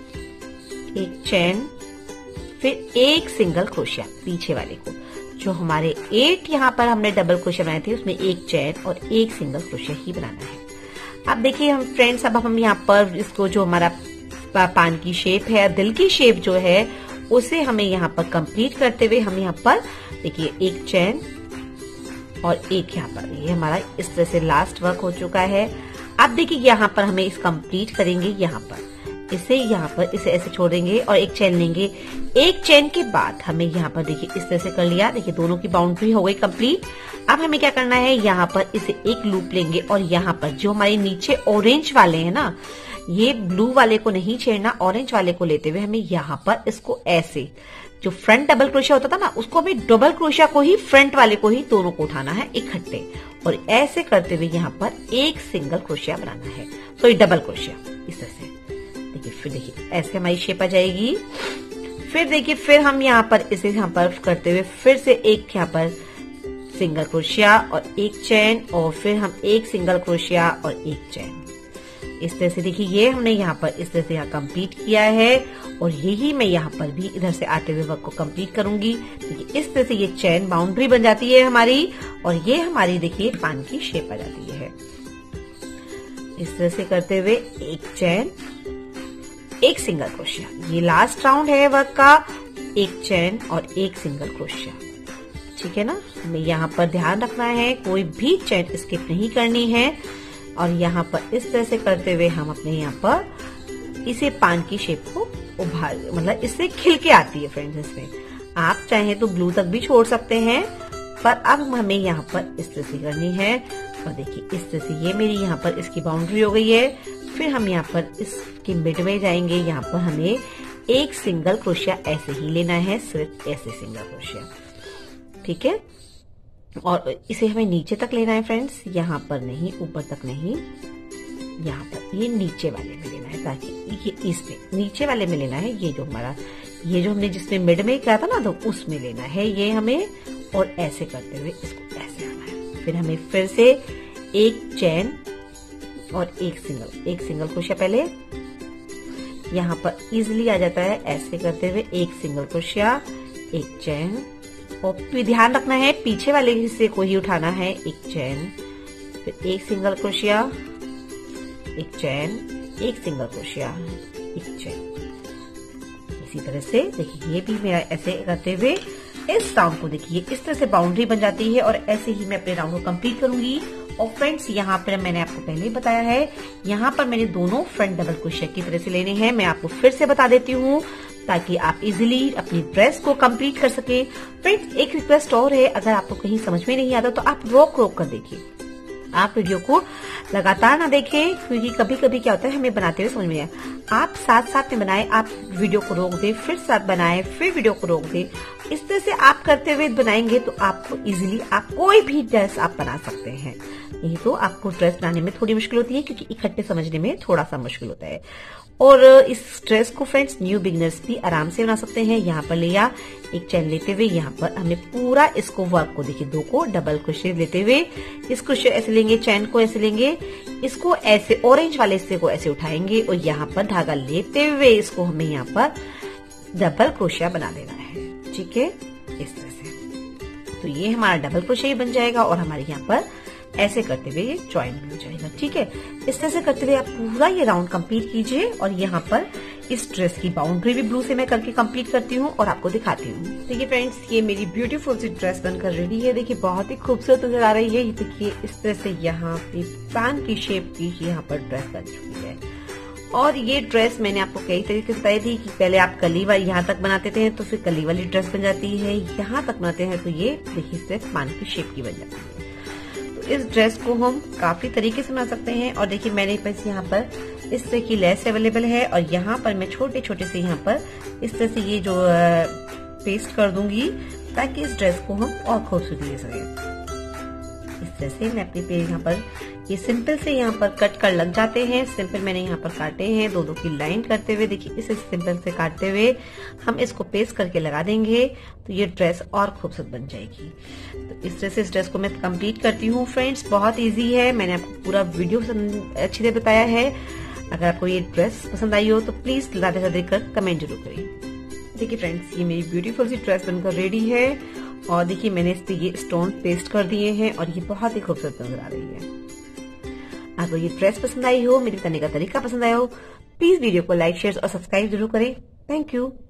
एक चैन फिर एक सिंगल क्रोशिया पीछे वाले को। जो हमारे एट यहाँ पर हमने डबल क्रोशिया बनाए थे उसमें एक चैन और एक सिंगल क्रोशिया ही बनाना है। अब देखिए हम फ्रेंड्स, अब हम यहाँ पर इसको जो हमारा पान की शेप है, दिल की शेप जो है, उसे हमें यहाँ पर कंप्लीट करते हुए हम यहाँ पर देखिए एक चैन और एक यहाँ पर, ये हमारा इस तरह से लास्ट वर्क हो चुका है। अब देखिए यहाँ पर हमें इस कंप्लीट करेंगे, यहाँ पर इसे यहाँ पर इसे ऐसे छोड़ देंगे और एक चैन लेंगे। एक चैन के बाद हमें यहाँ पर देखिए इस तरह से कर लिया, देखिए दोनों की बाउंड्री हो गई कंप्लीट। अब हमें क्या करना है, यहाँ पर इसे एक लूप लेंगे और यहाँ पर जो हमारे नीचे ऑरेंज वाले हैं ना, ये ब्लू वाले को नहीं छेड़ना, ऑरेंज वाले को लेते हुए हमें यहाँ पर इसको ऐसे, जो फ्रंट डबल क्रोशिया होता था ना उसको हमें डबल क्रोशिया को ही, फ्रंट वाले को ही दोनों को उठाना है इकट्ठे और ऐसे करते हुए यहाँ पर एक सिंगल क्रोशिया बनाना है, सॉरी डबल क्रोशिया इस तरह से। देखिए फिर देखिए ऐसे हमारी शेप आ जाएगी। फिर देखिए फिर हम यहाँ पर इसे यहाँ पर करते हुए फिर से एक यहाँ पर सिंगल क्रोशिया और एक चैन और फिर हम एक सिंगल क्रोशिया और एक चैन, इस तरह से देखिए ये हमने यहाँ पर इस तरह से यहाँ कंप्लीट किया है और यही मैं यहाँ पर भी इधर से आते हुए वर्क को कंप्लीट करूंगी। देखिए इस तरह से ये चैन बाउंड्री बन जाती है हमारी और ये हमारी देखिए पान की शेप आ जाती है। इस तरह से करते हुए एक चैन एक सिंगल क्रोशिया, ये लास्ट राउंड है वर्क का एक चैन और एक सिंगल क्रोशिया। ठीक है ना, हमें यहाँ पर ध्यान रखना है कोई भी चैन स्किप नहीं करनी है। और यहाँ पर इस तरह से करते हुए हम अपने यहाँ पर इसे पान की शेप को उभार, मतलब इससे खिल के आती है फ्रेंड्स। इसमें आप चाहे तो ग्लू तक भी छोड़ सकते हैं, पर अब हमें यहाँ पर इस तरह से करनी है। और देखिए इस तरह से ये मेरी यहाँ पर इसकी बाउंड्री हो गई है। फिर हम यहाँ पर इसके मिड में जाएंगे। यहाँ पर हमें एक सिंगल क्रोशिया ऐसे ही लेना है, सिर्फ ऐसे सिंगल क्रोशिया। ठीक है, और इसे हमें नीचे तक लेना है फ्रेंड्स, यहाँ पर नहीं, ऊपर तक नहीं, यहाँ पर ये नीचे वाले में लेना है, ताकि ये इसमें नीचे वाले में लेना है। ये जो हमारा ये जो हमने जिसमें मिड में किया था ना, तो उसमें लेना है ये हमें। और ऐसे करते हुए इसको ऐसे आना है। फिर हमें फिर से एक चैन और एक सिंगल एक सिंगल क्रोशिया पहले यहाँ पर इजीली आ जाता है। ऐसे करते हुए एक सिंगल क्रोशिया, एक चैन, और ध्यान रखना है पीछे वाले हिस्से को ही उठाना है। एक चैन, फिर एक सिंगल क्रोशिया, एक चैन, एक सिंगल क्रोशिया, एक चैन। इसी तरह से देखिए ये भी मेरा ऐसे करते हुए इस राउंड को देखिए इस तरह से बाउंड्री बन जाती है। और ऐसे ही मैं अपने राउंड को कंप्लीट करूंगी। और फ्रेंड्स यहाँ पर मैंने आपको पहले ही बताया है, यहाँ पर मैंने दोनों फ्रंट डबल क्रोशिया की तरह से लेने हैं। मैं आपको फिर से बता देती हूँ ताकि आप इजीली अपनी ड्रेस को कंप्लीट कर सके। फ्रेंड्स एक रिक्वेस्ट और है, अगर आपको कहीं समझ में नहीं आता तो आप रोक रोक कर देखिए, आप वीडियो को लगातार ना देखें, क्योंकि कभी कभी क्या होता है हमें बनाते हुए समझ में नहीं आया। आप साथ साथ में बनाए, आप वीडियो को रोक दे, फिर साथ बनाए, फिर वीडियो को रोक दे। इस तरह से आप करते हुए बनाएंगे तो आपको इजीली आप कोई भी ड्रेस आप बना सकते हैं। नहीं तो आपको ड्रेस बनाने में थोड़ी मुश्किल होती है, क्योंकि इकट्ठे समझने में थोड़ा सा मुश्किल होता है। और इस ड्रेस को फ्रेंड्स न्यू बिगिनर्स भी आराम से बना सकते हैं। यहाँ पर लिया एक चैन लेते हुए, यहाँ पर हमने पूरा इसको वर्क को देखिए दो को डबल क्रोशे लेते हुए, इस क्रोशे ऐसे लेंगे, चैन को ऐसे लेंगे, इसको ऐसे ऑरेंज वाले हिस्से को ऐसे उठाएंगे और यहाँ पर धागा लेते हुए इसको हमें यहाँ पर डबल क्रोशिया बना देना है। ठीक है, इस तरह से तो ये हमारा डबल क्रोशिया बन जाएगा और हमारे यहाँ पर ऐसे करते हुए ये ज्वाइन भी हो जाएगा। ठीक है, इस तरह से करते हुए आप पूरा ये राउंड कंप्लीट कीजिए। और यहाँ पर इस ड्रेस की बाउंड्री भी ब्लू से मैं करके कंप्लीट करती हूँ और आपको दिखाती हूँ। देखिए फ्रेंड्स, ये मेरी ब्यूटीफुल सी ड्रेस बनकर रेडी है। देखिए बहुत ही खूबसूरत नजर आ रही है। ये देखिए इस तरह से यहाँ पे पैन की शेप की यहाँ पर ड्रेस बन चुकी है। और ये ड्रेस मैंने आपको कई तरीके से बताई थी कि पहले आप कली वाली यहाँ तक बनाते थे तो फिर कली वाली ड्रेस बन जाती है, यहाँ तक बनाते हैं तो ये देखिए सिर्फ पैन की शेप की बन जाती है। इस ड्रेस को हम काफी तरीके से बना सकते हैं। और देखिए मेरे पास यहाँ पर इस तरह की लेस अवेलेबल है और यहाँ पर मैं छोटे छोटे से यहाँ पर इस तरह से ये जो पेस्ट कर दूंगी ताकि इस ड्रेस को हम और खूबसूरती दे सकें। इस तरह से मैं अपने पे यहाँ पर ये सिंपल से यहाँ पर कट कर लग जाते हैं। सिंपल मैंने यहाँ पर काटे हैं दोनों की लाइन करते हुए। देखिए इसे सिंपल से काटते हुए हम इसको पेस्ट करके लगा देंगे तो ये ड्रेस और खूबसूरत बन जाएगी। तो इस तरह से इस ड्रेस को मैं कंप्लीट करती हूँ। फ्रेंड्स बहुत इजी है, मैंने आपको पूरा वीडियो अच्छी से बताया है। अगर आपको ये ड्रेस पसंद आई हो तो प्लीज ज्यादा से देखकर कमेंट जरूर करें। देखिए फ्रेंड्स, ये मेरी ब्यूटीफुल सी ड्रेस बनकर रेडी है और देखिए मैंने इस पे ये स्टोन पेस्ट कर दिए हैं और ये बहुत ही खूबसूरत नजर आ रही है। आपको ये ड्रेस पसंद आई हो, मेरे बताने का तरीका पसंद आया हो, प्लीज वीडियो को लाइक शेयर और सब्सक्राइब जरूर करें। Thank you.